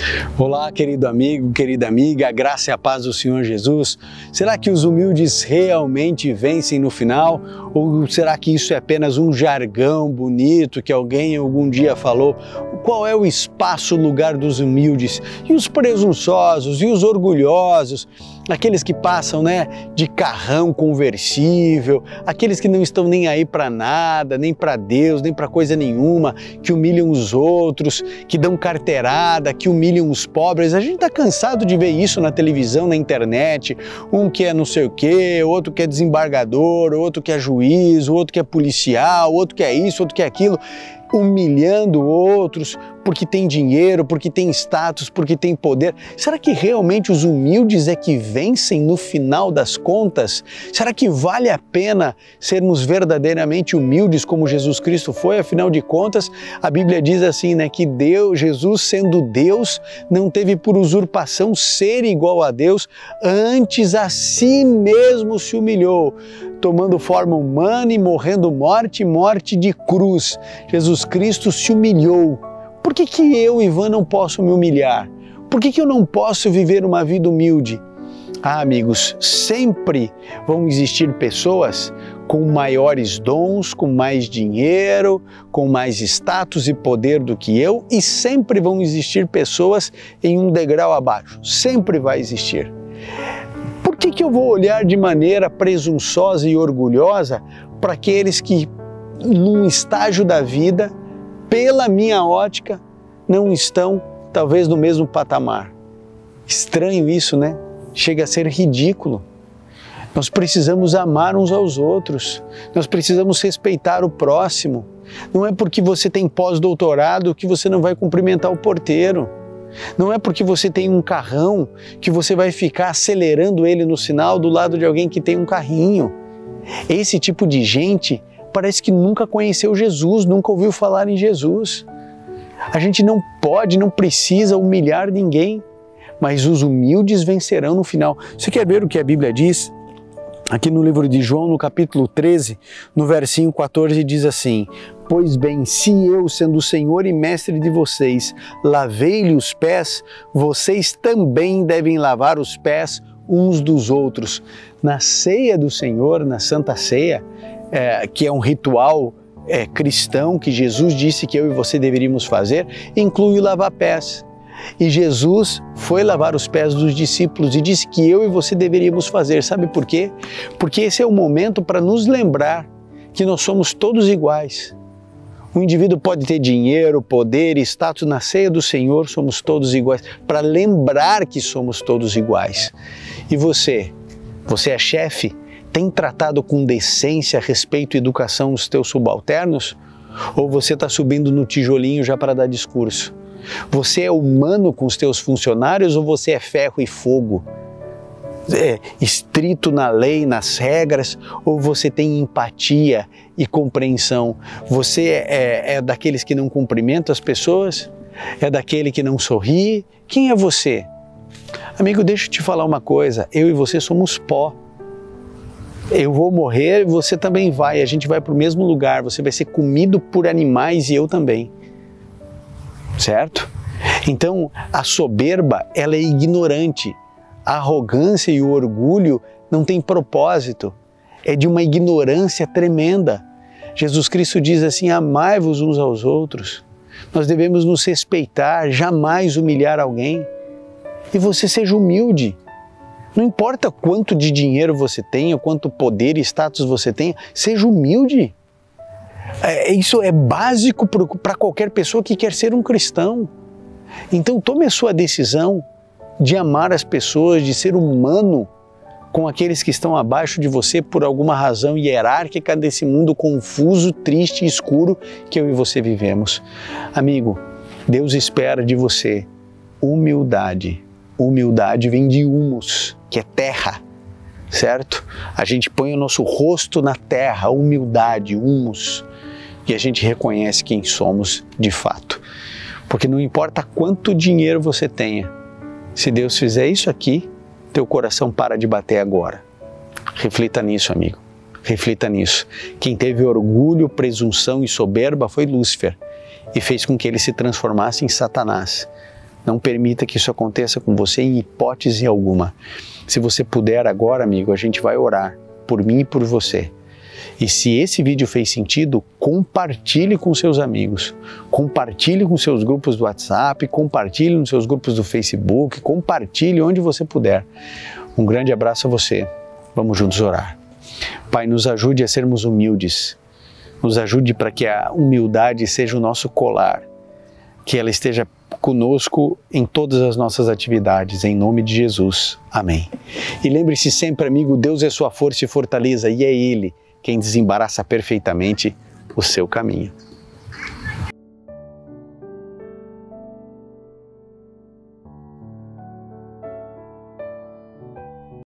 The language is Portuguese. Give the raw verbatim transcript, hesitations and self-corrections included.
Olá, querido amigo, querida amiga, a graça e a paz do Senhor Jesus. Será que os humildes realmente vencem no final? Ou será que isso é apenas um jargão bonito que alguém algum dia falou? Qual é o espaço, o lugar dos humildes? E os presunçosos, e os orgulhosos, aqueles que passam, né, de carrão conversível, aqueles que não estão nem aí para nada, nem para Deus, nem para coisa nenhuma, que humilham os outros, que dão carteirada, que humilham os pobres. A gente está cansado de ver isso na televisão, na internet, um que é não sei o quê, outro que é desembargador, outro que é juiz, outro que é policial, outro que é isso, outro que é aquilo, humilhando outros porque tem dinheiro, porque tem status, porque tem poder. Será que realmente os humildes é que vencem no final das contas? Será que vale a pena sermos verdadeiramente humildes como Jesus Cristo foi? Afinal de contas, a Bíblia diz assim, né, que Deus, Jesus sendo Deus, não teve por usurpação ser igual a Deus, antes a si mesmo se humilhou, tomando forma humana e morrendo morte, morte de cruz. Jesus Cristo se humilhou. Por que que eu, Ivan, não posso me humilhar? Por que que eu não posso viver uma vida humilde? Ah, amigos, sempre vão existir pessoas com maiores dons, com mais dinheiro, com mais status e poder do que eu, e sempre vão existir pessoas em um degrau abaixo. Sempre vai existir. Por que que eu vou olhar de maneira presunçosa e orgulhosa para aqueles que, num estágio da vida, pela minha ótica, não estão talvez no mesmo patamar? Estranho isso, né? Chega a ser ridículo. Nós precisamos amar uns aos outros, nós precisamos respeitar o próximo. Não é porque você tem pós-doutorado que você não vai cumprimentar o porteiro. Não é porque você tem um carrão que você vai ficar acelerando ele no sinal do lado de alguém que tem um carrinho. Esse tipo de gente parece que nunca conheceu Jesus, nunca ouviu falar em Jesus. A gente não pode, não precisa humilhar ninguém, mas os humildes vencerão no final. Você quer ver o que a Bíblia diz? Aqui no livro de João, no capítulo treze, no versinho quatorze, diz assim: pois bem, se eu, sendo o Senhor e mestre de vocês, lavei-lhe os pés, vocês também devem lavar os pés uns dos outros. Na ceia do Senhor, na Santa Ceia, É, que é um ritual é, cristão que Jesus disse que eu e você deveríamos fazer, inclui o lavar pés. E Jesus foi lavar os pés dos discípulos e disse que eu e você deveríamos fazer. Sabe por quê? Porque esse é o momento para nos lembrar que nós somos todos iguais. O indivíduo pode ter dinheiro, poder, status. Na ceia do Senhor somos todos iguais, para lembrar que somos todos iguais. E você? Você é chefe? Tem tratado com decência, respeito e educação os teus subalternos? Ou você está subindo no tijolinho já para dar discurso? Você é humano com os teus funcionários ou você é ferro e fogo? É, estrito na lei, nas regras, ou você tem empatia e compreensão? Você é, é daqueles que não cumprimentam as pessoas? É daquele que não sorri? Quem é você? Amigo, deixa eu te falar uma coisa, eu e você somos pó. Eu vou morrer, você também vai, a gente vai para o mesmo lugar, você vai ser comido por animais e eu também, certo? Então, a soberba, ela é ignorante, a arrogância e o orgulho não têm propósito, é de uma ignorância tremenda. Jesus Cristo diz assim, amai-vos uns aos outros, nós devemos nos respeitar, jamais humilhar alguém, e você seja humilde. Não importa quanto de dinheiro você tenha, quanto poder e status você tenha, seja humilde. É, isso é básico para qualquer pessoa que quer ser um cristão. Então tome a sua decisão de amar as pessoas, de ser humano com aqueles que estão abaixo de você por alguma razão hierárquica desse mundo confuso, triste e escuro que eu e você vivemos. Amigo, Deus espera de você humildade. Humildade vem de humus, que é terra, certo? A gente põe o nosso rosto na terra, humildade, humus, e a gente reconhece quem somos de fato. Porque não importa quanto dinheiro você tenha, se Deus fizer isso aqui, teu coração para de bater agora. Reflita nisso, amigo. Reflita nisso. Quem teve orgulho, presunção e soberba foi Lúcifer e fez com que ele se transformasse em Satanás. Não permita que isso aconteça com você em hipótese alguma. Se você puder agora, amigo, a gente vai orar por mim e por você. E se esse vídeo fez sentido, compartilhe com seus amigos, compartilhe com seus grupos do WhatsApp, compartilhe nos seus grupos do Facebook, compartilhe onde você puder. Um grande abraço a você. Vamos juntos orar. Pai, nos ajude a sermos humildes, nos ajude para que a humildade seja o nosso colar, que ela esteja conosco em todas as nossas atividades, em nome de Jesus. Amém. E lembre-se sempre, amigo, Deus é sua força e fortaleza, e é Ele quem desembaraça perfeitamente o seu caminho.